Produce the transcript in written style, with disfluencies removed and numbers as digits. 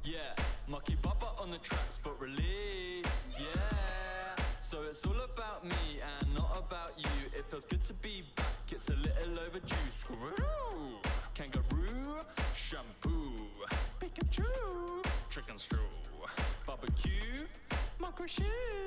Yeah, Mucky Bubba on the tracks, but really, yeah. So it's all about me and not about you. It feels good to be back, it's a little overdue. Screw, kangaroo, shampoo, Pikachu, chicken stew, barbecue, microchip.